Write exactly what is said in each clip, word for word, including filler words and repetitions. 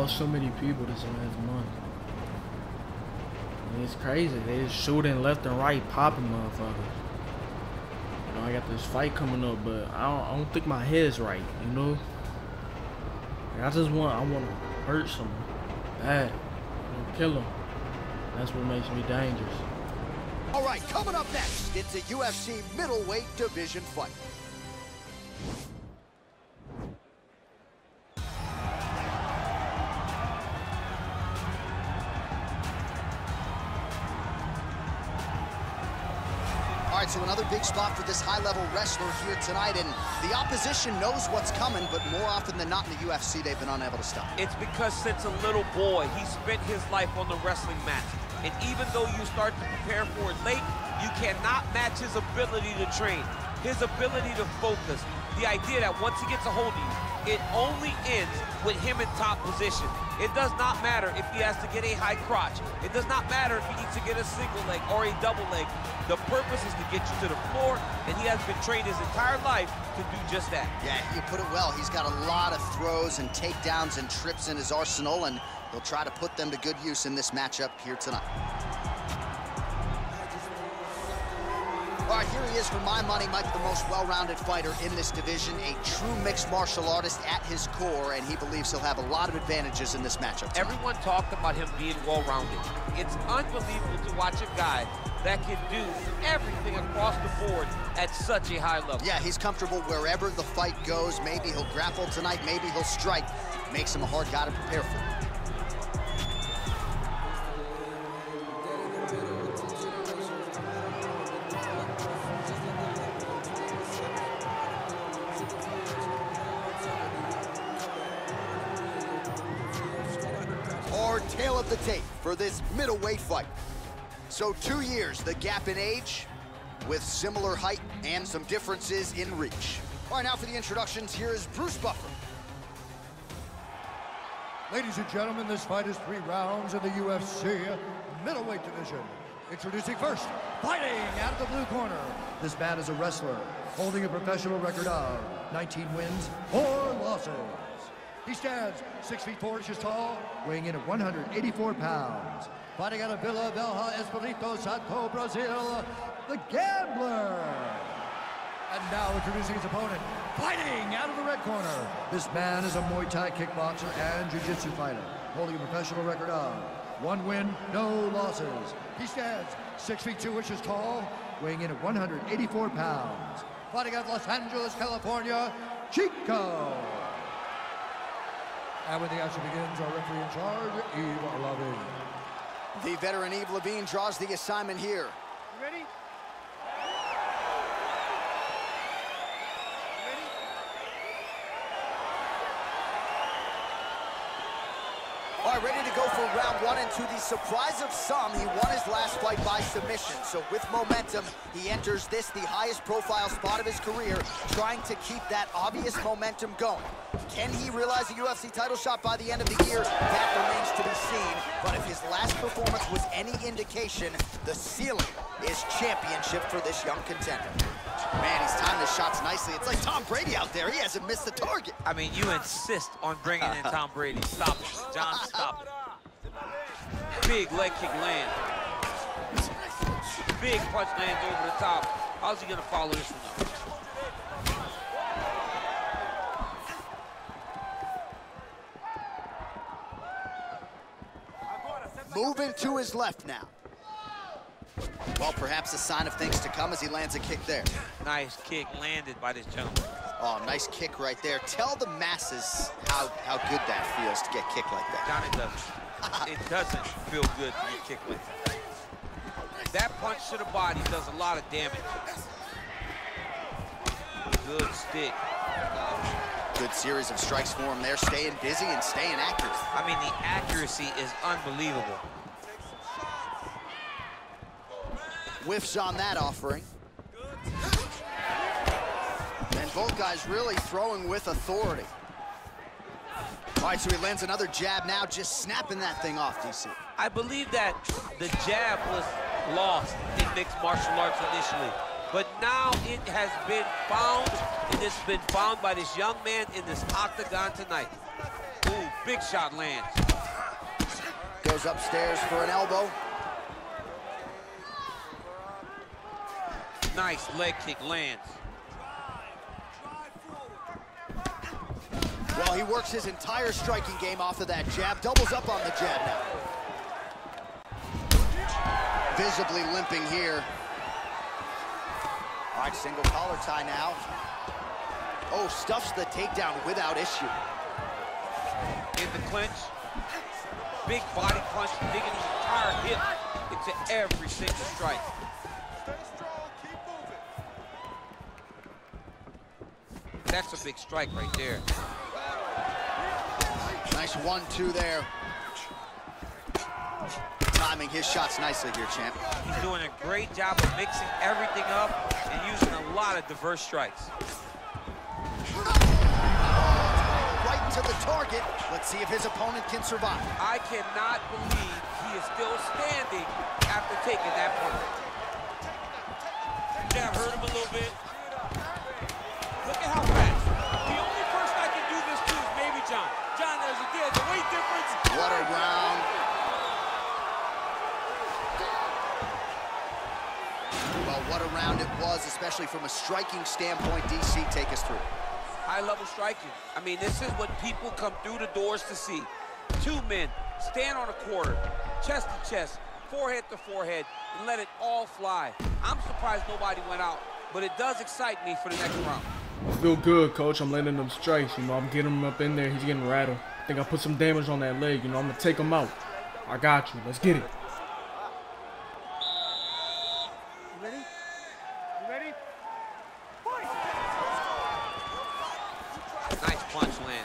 lost so many people this last month. And it's crazy. They just shooting left and right, popping motherfuckers. You know, I got this fight coming up, but I don't, I don't think my head's right. You know, like, I just want, I want to hurt someone bad, you know, kill them. That's what makes me dangerous. All right, coming up next, it's a U F C middleweight division fight. All right, so another big spot for this high-level wrestler here tonight, and the opposition knows what's coming, but more often than not in the U F C, they've been unable to stop. It's because since a little boy, he spent his life on the wrestling mat. And even though you start to prepare for it late, you cannot match his ability to train, his ability to focus. The idea that once he gets a hold of you, it only ends with him in top position. It does not matter if he has to get a high crotch. It does not matter if he needs to get a single leg or a double leg. The purpose is to get you to the floor, and he has been trained his entire life to do just that. Yeah, you put it well. He's got a lot of throws and takedowns and trips in his arsenal, and he'll try to put them to good use in this matchup here tonight. All right, here he is. For my money, might be the most well-rounded fighter in this division, a true mixed martial artist at his core, and he believes he'll have a lot of advantages in this matchup tonight. Everyone talked about him being well-rounded. It's unbelievable to watch a guy that can do everything across the board at such a high level. Yeah, he's comfortable wherever the fight goes. Maybe he'll grapple tonight, maybe he'll strike. Makes him a hard guy to prepare for. Our tail of the tape for this middleweight fight. So two years, the gap in age, with similar height and some differences in reach. All right, now for the introductions, here is Bruce Buffer. Ladies and gentlemen, this fight is three rounds in the U F C middleweight division. Introducing first, fighting out of the blue corner. This man is a wrestler, holding a professional record of nineteen wins, four losses. He stands six feet four inches tall, weighing in at one hundred eighty-four pounds. Fighting out of Vila Velha, Espírito Santo, Brazil, the Gambler. And now introducing his opponent, fighting out of the red corner. This man is a Muay Thai kickboxer and jiu-jitsu fighter, holding a professional record of one win, no losses. He stands six feet two inches tall, weighing in at one hundred eighty-four pounds. Fighting out of Los Angeles, California, Chico. And when the action begins, our referee in charge, Yves Levine. The veteran Yves Levine draws the assignment here. You ready? All right, ready to go for round one, and to the surprise of some, he won his last fight by submission. So with momentum, he enters this, the highest profile spot of his career, trying to keep that obvious momentum going. Can he realize a U F C title shot by the end of the year? That remains to be seen. But if his last performance was any indication, the ceiling is championship for this young contender. Man, he's timed his shots nicely. It's like Tom Brady out there. He hasn't missed the target. I mean, you insist on bringing in Tom Brady. Stop it. John, stop it. Big leg kick land. Big punch lands over the top. How's he going to follow this one up? Moving to his left now. Well, perhaps a sign of things to come as he lands a kick there. Nice kick landed by this gentleman. Oh, nice kick right there. Tell the masses how, how good that feels to get kicked like that. John, it doesn't. It doesn't feel good to get kicked like that. That punch to the body does a lot of damage. Good stick. Good series of strikes for him there, staying busy and staying accurate. I mean, the accuracy is unbelievable. Whiffs on that offering. And both guys really throwing with authority. All right, so he lands another jab now, just snapping that thing off, D C. I believe that the jab was lost in mixed martial arts initially, but now it has been found, and it's been found by this young man in this octagon tonight. Ooh, Big shot lands. Goes upstairs for an elbow. Nice leg kick lands. Well, he works his entire striking game off of that jab. Doubles up on the jab now. Visibly limping here. All right, single collar tie now. Oh, stuffs the takedown without issue. In the clinch. Big body punch, digging his entire hip into every single strike. That's a big strike right there. Nice one two there. Timing his shots nicely here, champ. He's doing a great job of mixing everything up and using a lot of diverse strikes. Right to the target. Let's see if his opponent can survive. I cannot believe he is still standing after taking that punch. Jab hurt him a little bit. Look at how fast. The only person I can do this to is maybe John. John, there's a, there's a weight difference. What a round. Well, what a round it was, especially from a striking standpoint. D C, take us through. High-level striking. I mean, this is what people come through the doors to see. Two men stand on a quarter, chest to chest, forehead to forehead, and let it all fly. I'm surprised nobody went out, but it does excite me for the next round. I feel good, coach. I'm landing them strikes. You know, I'm getting him up in there. He's getting rattled. I think I put some damage on that leg. You know, I'm going to take him out. I got you. Let's get it. You ready? You ready? Fight! Nice punch lands.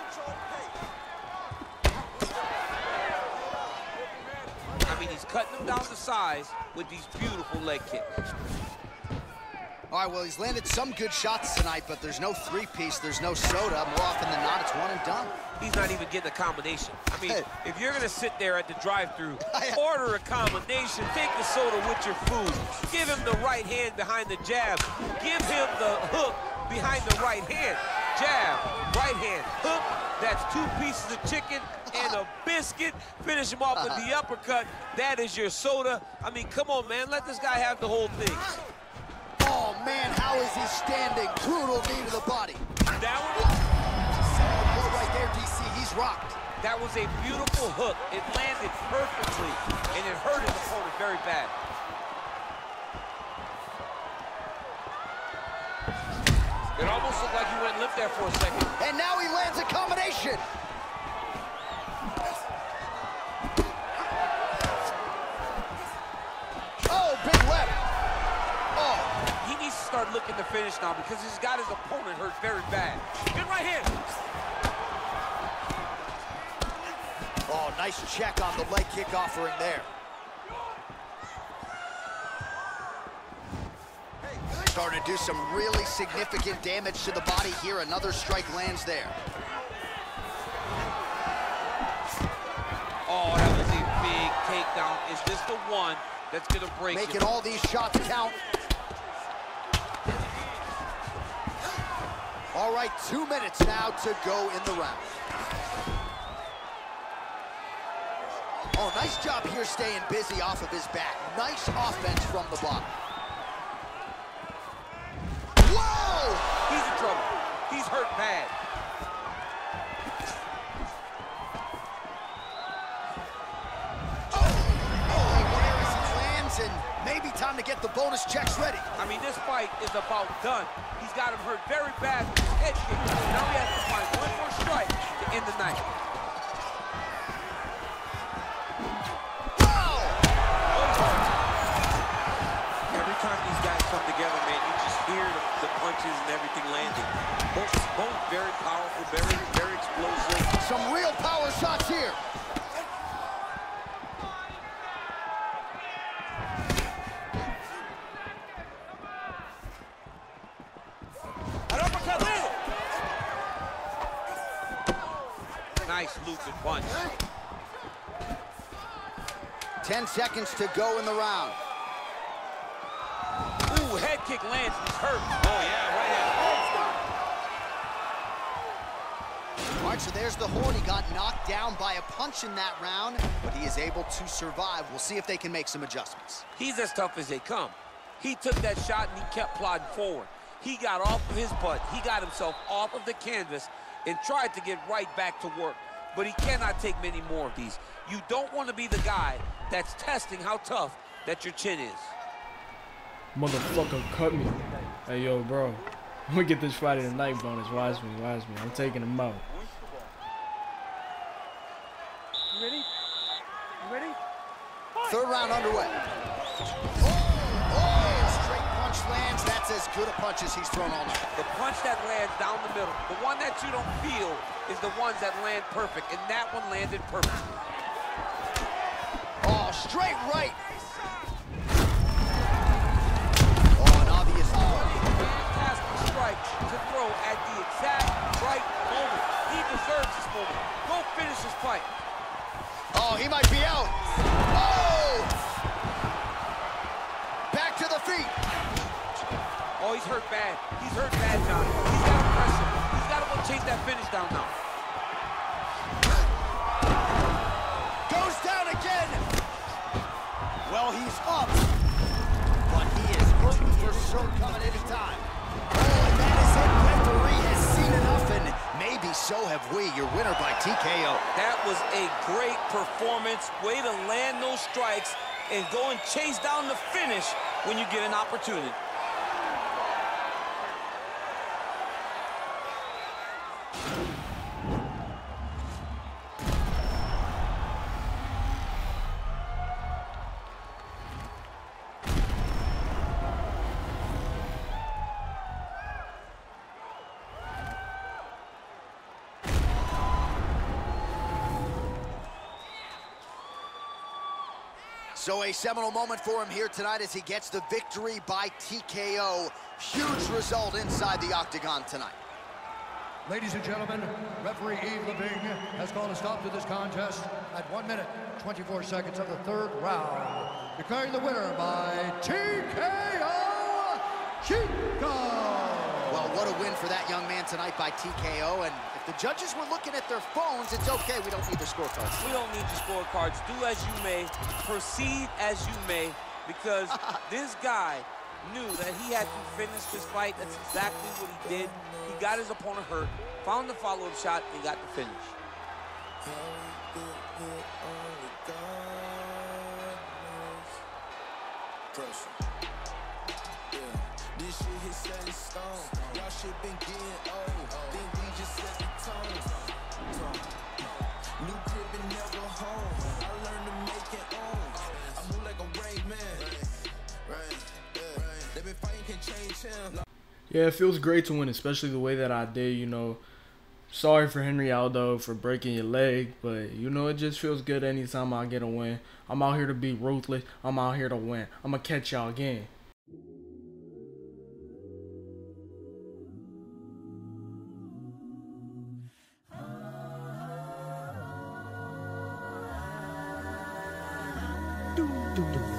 I mean, he's cutting them down to size with these beautiful leg kicks. All right, well, he's landed some good shots tonight, but there's no three-piece, there's no soda. More often than not, it's one and done. He's not even getting a combination. I mean, if you're gonna sit there at the drive-thru, order a combination, take the soda with your food, give him the right hand behind the jab, give him the hook behind the right hand. Jab, right hand, hook, that's two pieces of chicken and a biscuit. Finish him off with the uppercut. That is your soda. I mean, come on, man, let this guy have the whole thing. Oh, man, how is he standing? Brutal knee to the body. That one? Blow right there, D C. He's rocked. That was a beautiful hook. It landed perfectly, and it hurt his opponent very bad. It almost looked like he went limp there for a second. And now he lands a combination. Oh, big left. He needs to start looking to finish now because he's got his opponent hurt very bad. Good right hand. Oh, nice check on the leg kick offering there. Starting to do some really significant damage to the body here. Another strike lands there. Oh, that was a big takedown. Is this the one that's going to break Making him? all these shots count. All right, two minutes now to go in the round. Oh, nice job here staying busy off of his back. Nice offense from the bottom. Whoa! He's in trouble. He's hurt bad. And maybe time to get the bonus checks ready. I mean, this fight is about done. He's got him hurt very bad with his head kick. Now he has to find one more strike to end the night. Wow! Every time these guys come together, man, you just hear the, the punches and everything landing. Both, both very powerful, very, very explosive. Some real power shots here. Nice looping punch. Ten seconds to go in the round. Ooh, head kick lands. He's hurt. Oh, yeah, right hand. All right, so there's the horn. He got knocked down by a punch in that round, but he is able to survive. We'll see if they can make some adjustments. He's as tough as they come. He took that shot and he kept plodding forward. He got off of his butt. He got himself off of the canvas and tried to get right back to work. But he cannot take many more of these. You don't want to be the guy that's testing how tough that your chin is. Motherfucker cut me. Hey, yo, bro. I'm gonna get this Friday night bonus. Watch me, watch me. I'm taking him out. You ready? You ready? Fight. Third round underway. Oh, oh, straight punch lands. That's as good a punch as he's thrown all night. The punch that lands down the middle, the one that you don't feel, is the ones that land perfect, and that one landed perfect. Oh, straight right. Oh, an obvious Fantastic strike to throw at the exact right moment. He deserves this moment. Go finish his fight. Oh, he might be out. Oh! Back to the feet. Oh, he's hurt bad. He's hurt bad, John. He's got to press him. He's got to go chase that finish down now. Goes down again. Well, he's up. But he is looking for sure coming anytime. Oh, and that is it. Referee has seen enough, and maybe so have we. Your winner by T K O. That was a great performance. Way to land those strikes and go and chase down the finish when you get an opportunity. So a seminal moment for him here tonight as he gets the victory by T K O. Huge result inside the octagon tonight. Ladies and gentlemen, referee Yves Levine has called a stop to this contest at one minute, twenty-four seconds of the third round, declaring the winner by T K O, Chico. Well, what a win for that young man tonight by T K O, and if the judges were looking at their phones, it's okay, we don't need the scorecards. We don't need your scorecards. Do as you may, proceed as you may, because this guy knew that he had to finish this fight. That's exactly what he did. He got his opponent hurt, found the follow-up shot, and got the finish. This shit hit set in stone. Y'all shit been getting old. Think we just set the tone. New crib and never home. I learned to make it own. I move like a rain man. Rain, yeah. They been fighting can change him. Yeah, it feels great to win, especially the way that I did, you know. Sorry for Henry Aldo for breaking your leg, but, you know, it just feels good anytime I get a win. I'm out here to be ruthless. I'm out here to win. I'm going to catch y'all again. Do, do, do.